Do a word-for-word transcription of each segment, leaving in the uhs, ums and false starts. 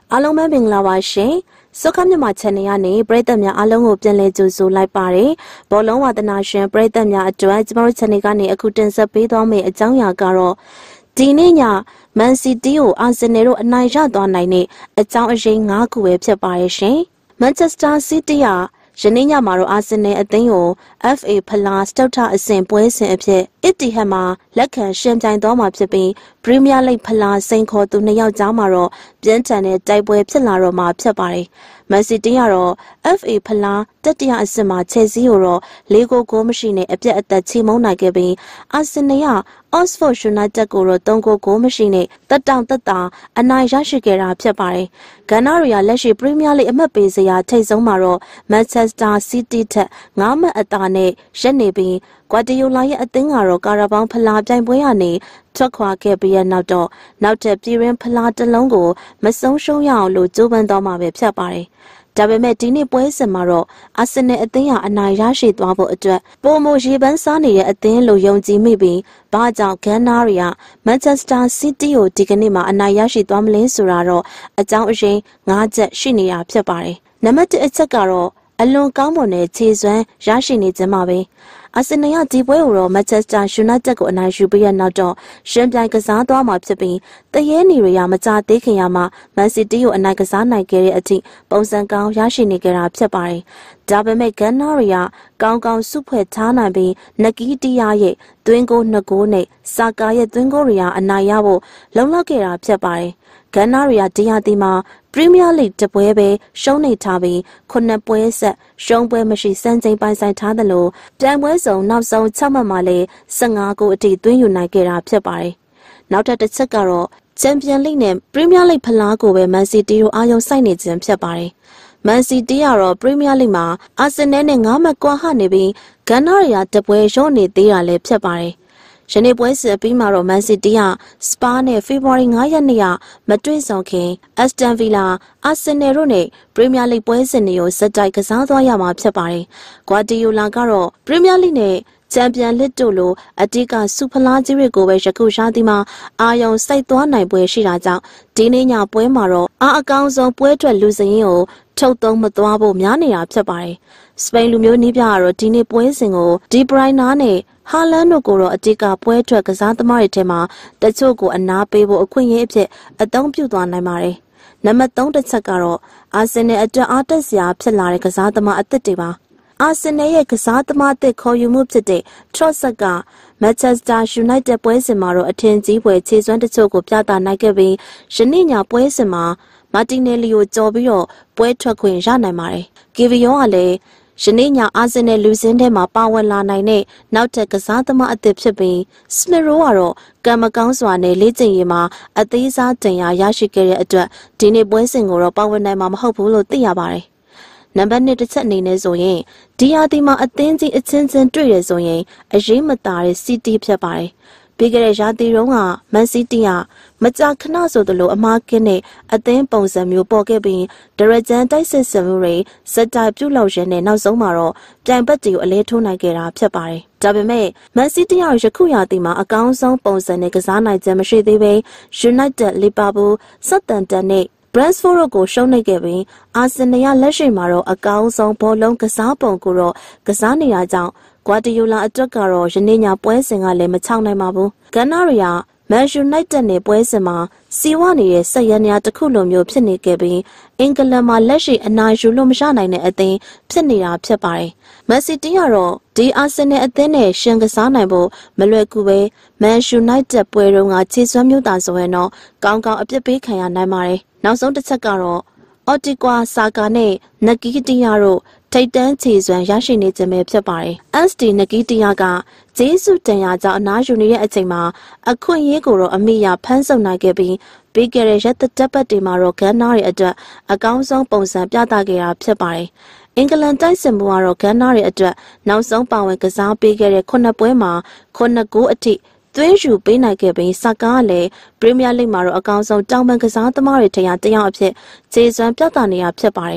အားလုံးပဲမင်္ဂလာပါရှင်။စုခမြမ channel ကနေပရိသတ်များအားလုံးကိုပြန်လည်ကြိုဆိုလိုက်ပါတယ်။ဘောလုံးဝါသနာရှင်ပရိသတ်များအတွက်ကျမတို့ channel ကနေအခုတင်ဆက်ပေးသွားမယ့်အကြောင်းအရာကတော့ဒီနေ့ည Man City ကို Arsenal တို့အနိုင်ရသွားနိုင်တဲ့အကြောင်းအရင်း၅ခုပဲဖြစ်ပါရဲ့ရှင်။ Manchester City ကယနေ့ညမှာတော့ Arsenal အသင်းကို F A ဖလားစတုတ္ထအဆင့်ပွဲစဉ်အဖြစ် Etihad မှာလက်ခံရှင်ပြိုင်သွားမှာဖြစ်ပြီး Premier League ဖလားစိန်ခေါ်သူနှစ်ယောက်ကြားမှာတော့ပြင်းထန်တဲ့တိုက်ပွဲဖြစ်လာတော့မှာဖြစ်ပါတယ်။ Man City ကတော့ F A ဖလားတတိယအဆင့်မှာ Chelsea ကိုတော့၄ဂိုးဂိုးမရှိနဲ့အပြတ်အသတ်ချေမှုန်းနိုင်ခဲ့ပြီး Arsenal က Oxford United ကိုတော့၃ဂိုးဂိုးမရှိနဲ့တက်တောင်တက်တာအနိုင်ရရှိခဲ့တာဖြစ်ပါတယ်။ဂန်နာရီယာလက်ရှိ Premier League အမှတ်ပေးစရာထိပ်ဆုံးမှာတော့ Manchester City ထက်၅မှတ်အသာနဲ့ရပ်နေပြီး Guardiola ရဲ့အသင်းကတော့ကာရာဘောင်းဖလားပြိုင်ပွဲကနေထွက်ခွာခဲ့ပြီးတဲ့နောက်တော့နောက်ထပ်ပြည်ရင်းဖလားတစ်လုံးကိုမဆုံးရှုံးရအောင်လို့ကြိုးပမ်းသွားမှာပဲဖြစ်ပါတယ်။ဒါပေမဲ့ဒီနေ့ပွဲစဉ်မှာတော့ Arsenal အသင်းဟာအနိုင်ရရှိသွားဖို့အတွက်ပုံမရေပန်းစားနေတဲ့အသင်းလို့ယုံကြည်မိပြီးဘာကြောင့်ဂန်နာရီယာ Manchester City ကိုဒီကနေ့မှာအနိုင်ရရှိသွားမလဲဆိုတာတော့အကြောင်းအရင်း၅ချက်ရှိနေတာဖြစ်ပါတယ်။နံပါတ်၁အချက်ကတော့အလွန်ကောင်းမွန်တဲ့ခြေစွမ်းရရှိနေခြင်းပါပဲ။ Arsenal ကဒီပွဲကိုတော့ Manchester United ကိုအနိုင်ယူပြီးတဲ့နောက်တော့ရှင်ပြိုင်ကစားသွားမှာဖြစ်ပြီးတရဲနေရမကြသေးခင်ရမှာ Man City ကိုအနိုင်ကစားနိုင်ခဲ့တဲ့အထိပုံစံကောင်းရရှိနေကြတာဖြစ်ပါတယ်။ဒါပေမဲ့ Ghana တွေကကောင်းကောင်းစုဖွဲ့ထားနိုင်ပြီးနဂီတီယာရဲ့သွင်းဂိုးနှစ်ဂိုးနဲ့စာကာရဲ့သွင်းဂိုးတွေကအနိုင်ရဖို့လုံလောက်ခဲ့တာဖြစ်ပါတယ်။ Ghana တွေကဒီဟာဒီမှာ Premier League တပွဲပဲရှုံးနေထားပြီးခုနှစ်ပွဲဆက်ရှုံးပွဲမရှိစံချိန်ပိုင်ဆိုင်ထားသလိုပြိုင်ပွဲစုံနောက်ဆုံး၆မှတ်မှလည်း၁၅ဂိုးအထိသွင်းယူနိုင်ခဲ့တာဖြစ်ပါတယ်။နောက်ထပ်တစ်ချက်ကတော့ Champions League နဲ့ Premier League ဖလားကိုပဲ Man City တို့အာရုံစိုက်နေခြင်းဖြစ်ပါတယ်။ Man City ကတော့ Premier League မှာ Arsenal နဲ့၅မှတ်ကွာဟနေပြီး Ghana တွေကတပွဲရော့နေသေးတာလည်းဖြစ်ပါတယ်။ယနေ့ပွဲစဉ်အပြီးမှာတော့ Man City က Spa နဲ့ ဖေဖော်ဝါရီ၅ရက်နေ့ကမတွေ့ဆုံခင် Aston Villa, Arsenal တို့နဲ့ Premier League ပွဲစဉ်တွေကိုဇက်တိုက်ကစားသွားရမှာဖြစ်ပါတယ်။ Guardiola ကတော့ Premier League နဲ့ Champions League တို့လိုအတိကစူဖလားကြီးတွေကိုပဲယခုရှားသည်မှာအာယုံစိုက်သွားနိုင်ပွဲရှိတာကြောင့်ဒီနေ့ညပွဲမှာတော့အားအကောင်းဆုံးပွဲထွက်လူစရင်ကိုထုတ်သုံးမသွားဖို့များနေတာဖြစ်ပါတယ်။စပိန်လူမျိုးနီးပြကတော့ဒီနေ့ပွဲစဉ်ကိုဒီဘရိုင်နာနဲ့ဟာလန်တို့ကိုတော့အတိကပွဲထွက်ကစားသမားတွေထဲမှာတချို့ကိုအနာပေးဖို့အခွင့်အရေးအဖြစ်အသုံးပြုသွားနိုင်ပါတယ်။နံပါတ်၃တစ်ချက်ကတော့အာဆင်နယ်အတွက်အားတက်စရာဖြစ်လာတဲ့ကစားသမားအသစ်တွေပါ။အာဆင်နယ်ရဲ့ကစားသမားအသစ်ခေါ်ယူမှုဖြစ်တဲ့ Trossard က Manchester United ပွဲစဉ်မှာတော့အထင်ကြီးဖွယ်ခြေစွမ်းတချို့ကိုပြသနိုင်ခဲ့ပြီးယနေ့ညပွဲစဉ်မှာမာတီနယ်လီကိုကြော်ပြီးတော့ပွဲထွက်ခွင့်ရနိုင်ပါတယ်။ကီဗီယောကလည်းယနေ့ညအာဆင်နယ်လူစင်းထဲမှာပါဝင်လာနိုင်တဲ့နောက်ထပ်ကစားသမားအသစ်ဖြစ်ပြီးစမစ်ရိုကတော့ကံမကောင်းစွာနဲ့လေ့ကျင့်ရေးမှာအသေးစားတင်ရာရရှိခဲ့တဲ့အတွက်ဒီနေ့ပွဲစဉ်ကိုတော့ပါဝင်နိုင်မှာမဟုတ်ဘူးလို့သိရပါတယ်။နံပါတ်၂တစ်ချက်အနေနဲ့ဆိုရင်ဒီဟာဒီမှာအသင်းကြီးအချင်းချင်းတွေ့ရဆိုရင်အရေးမသာတဲ့ City ဖြစ်ပါတယ်။ပြီးခဲ့တဲ့ရာသီတုန်းက Man City ကမကြာခဏဆိုသလိုအမားကင်းတဲ့အသင်းပုံစံမျိုးပေါ်ခဲ့ပြီးဒရဂျန်တိုက်စစ်စမှုတွေစက်တိုက်ပြုတ်လောက်ရင်းနဲ့နောက်ဆုံးမှာတော့ပြိုင်ဘက်တွေကိုအလဲထိုးနိုင်ခဲ့တာဖြစ်ပါတယ်။ဒါပေမဲ့ Man City ကယခုရာသီမှာအကောင်းဆုံးပုံစံနဲ့ကစားနိုင်ခြင်းမရှိသေးဘဲ United, Liverpool, Southampton နဲ့Brentford တို့ကိုရှုံးနိမ့်ခဲ့ပြီး Arsenal ကလက်ရှိမှာတော့အကောင်းဆုံးဘောလုံးကစားပုံကိုတော့ကစားနေတာကြောင့်Guardiola အတွက်ကတော့ယနေ့ညပွဲစဉ်ကလည်းမချောင်နိုင်ပါဘူး။ Ghana တွေက Man United နဲ့ပွဲစဉ်မှာစီဝနေတဲ့ဆက်ရနေတစ်ခုလိုမျိုးဖြစ်နေခဲ့ပြီးအင်္ဂလန်မှာလက်ရှိအနိုင်ယူလို့မရနိုင်တဲ့အသင်းဖြစ်နေတာဖြစ်ပါတယ်။ Man City ကတော့ဒီ Arsenal အသင်းနဲ့ရှင်ကစားနိုင်ဖို့မလွယ်ကူပဲ Man United ပွဲတုန်းကခြေစွမ်းမျိုးတာဆိုရင်တော့ကောင်းကောင်းအပြစ်ပေးခံရနိုင်ပါတယ်။နောက်ဆုံးတစ်ချက်ကတော့Otigua Saka နဲ့နဂီတီယာတို့ထိတ်တန်းခြေစွမ်းရရှိနေခြင်းပဲဖြစ်ပါတယ်။ S D နဂီတီယာကဂျေဆုတန်ရာကြောင့်အနားယူနေတဲ့အချိန်မှာအခွင့်အရေးကိုတော့အမိရဖမ်းဆုပ်နိုင်ခဲ့ပြီးပြီးခဲ့တဲ့ရက်သက်တက်ပတ်တွေမှာတော့ဂန်နာတွေအတွက်အကောင်းဆုံးပုံစံပြသခဲ့တာဖြစ်ပါတယ်။အင်္ဂလန်တိုက်စစ်မှုကတော့ဂန်နာတွေအတွက်နောက်ဆုံးပါဝင်ကစားပေးခဲ့တဲ့ခုနှစ်ပွဲမှာခုနှစ်ဂိုးအထိသွင်းယူပေးနိုင်ခဲ့ပြီးဆာကာကလည်း Premier League မှာတော့အကောင်းဆုံးတောင်ပန်ကစားသမားတွေထရာတယောက်အဖြစ်ခြေစွမ်းပြသနေတာဖြစ်ပါတယ်။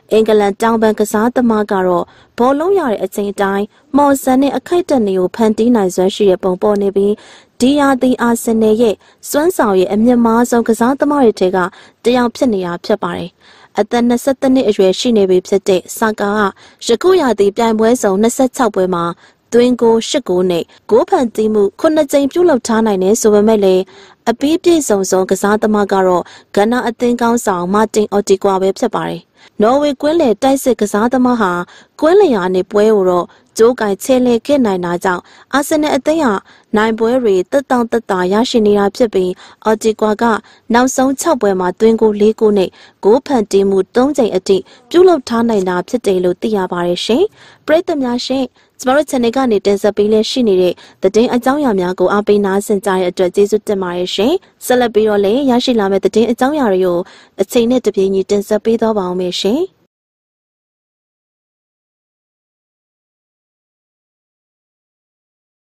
အင်္ဂလန်တောင်ပန်ကစားသမားကတော့ဘောလုံးရတဲ့အချိန်တိုင်းမော်ဆန်နဲ့အခိုက်အတန့်တွေကိုဖန်တီးနိုင်စွမ်းရှိတဲ့ပုံပေါ်နေပြီးဒီယာဒီအာဆင်နယ်ရဲ့စွမ်းဆောင်ရဲ့အမြင့်မားဆုံးကစားသမားတွေထဲကတယောက်ဖြစ်နေတာဖြစ်ပါတယ်။အသက်၂၁နှစ်အရွယ်ရှိနေပြီဖြစ်တဲ့ဆာကာကယခုရာသီပြိုင်ပွဲစုံ၂၆ပွဲမှာသွင်းကို၈ဂိုးနဲ့ဂိုးဖန်တီးမှုခုနှစ်ကြိမ်ပြုလုပ်ထားနိုင်တယ်ဆိုပေမဲ့လည်းအပြီးပြည့်စုံဆုံးကစားသမားကတော့ဂန္နာအသင်းကောင်းဆောင်မာတင်အော်တီကွာပဲဖြစ်ပါတယ်။နော်ဝေကွင်းလေတိုက်စစ်ကစားသမားဟာကွင်းလျာနဲ့ပွဲကိုတော့ကျိုးကင်ချဲလေခဲ့နိုင်တာကြောင့်အာဆင်နယ်အသင်းဟာနိုင်ပွဲတွေတက်တောင့်တက်တာရရှိနေတာဖြစ်ပြီးအော်တီကွာကနောက်ဆုံး၆ပွဲမှာသွင်းကို၄ဂိုးနဲ့ဂိုးဖန်တီးမှု၃ကြိမ်အထိပြုလုပ်ထားနိုင်တာဖြစ်တယ်လို့သိရပါတယ်ရှင်။ပရိသတ်များရှင်ကျမတို့ channel ကနေတင်ဆက်ပေးလက်ရှိနေတဲ့သတင်းအကြောင်းအရာများကိုအားပေးနားဆင်ကြတဲ့အတွက်ကျေးဇူးတင်ပါတယ်ရှင်။ဆက်လက်ပြီးတော့လည်းရရှိလာမယ့်သတင်းအကြောင်းအရာတွေကိုအချိန်နဲ့တပြေးညီတင်ဆက်ပေးသွားပါအောင်မယ်ရှင်။